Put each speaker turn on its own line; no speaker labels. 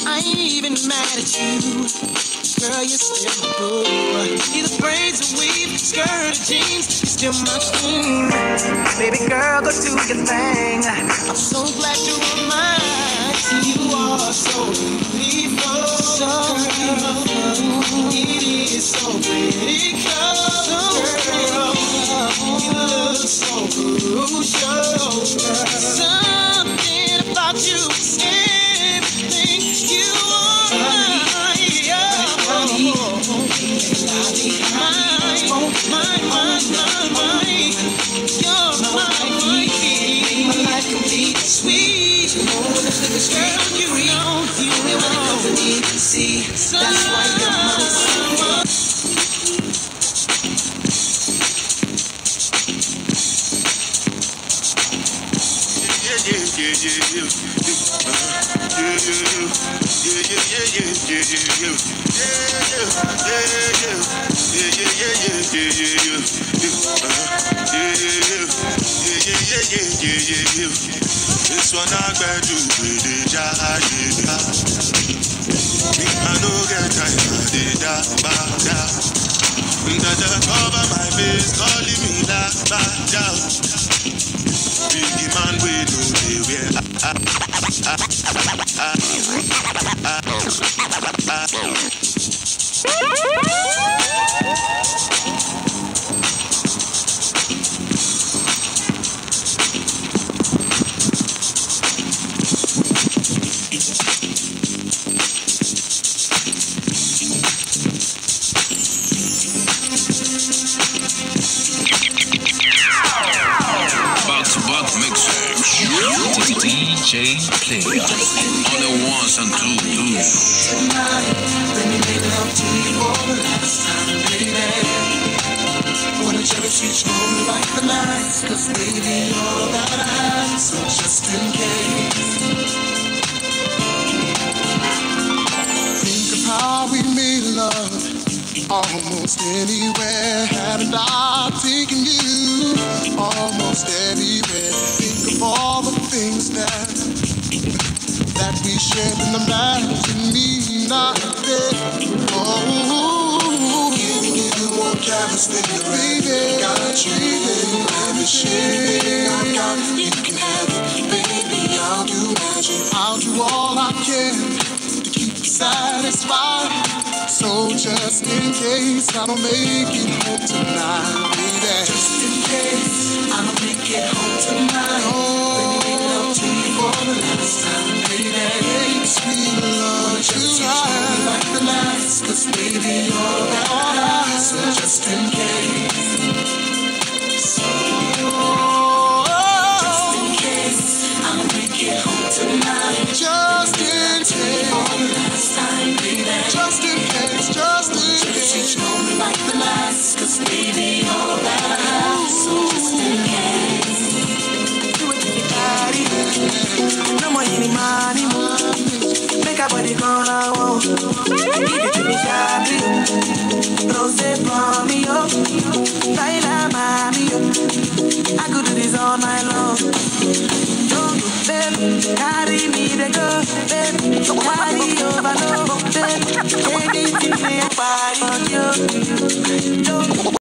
I ain't even mad at you. Girl, you're still my boo. Either braids or weave, skirt or jeans, you're still my queen. Baby girl, go do your thing. I'm so glad you were mine. You are so beautiful, so beautiful. It is so pretty, girl. You look so crucial. Something about you is everything. You are mine. Sweet, girl, you know, see, that's why you're my son.
This one I better do with the jazz. Me, I know get time for the da-ba-da. That cover my face, calling me da-ba-da. Biggie man, we know they wear.
DJ Player on the ones and twos.
Tonight, let me make love to you for the last time, baby. Wanna cherish each moment like the last, 'cause baby, you're all that I have, so just in case.
Think of how we made love almost anywhere. Haven't I taken you almost everywhere? Think of all the things that we shared in the night, and me not there. Oh, giving you more careless than your baby. Got you, baby. Every shade I got, you can have it, baby. I'll do magic. I'll do all I can to keep you satisfied. So just in case I don't make it home tonight, baby.
Just in case I don't make it home tonight, let me make love to you for the last time, baby.
Sweet love,
you like the last, 'cause baby, you're that high. So just in case, just in case I don't make it home tonight,
just in case,
for the last time, baby.
Just in case, just in case.
Each moment like the last, 'cause baby, you're that high. So just in case, do it to your body. No more any money, make our body gone out. Give it to me sharply. Rose for me, oh. Baila, mami, oh. I could do this all night long. Don't go, baby, carry me to go, baby. Carry overload, baby. Anything in your body, oh, you. Don't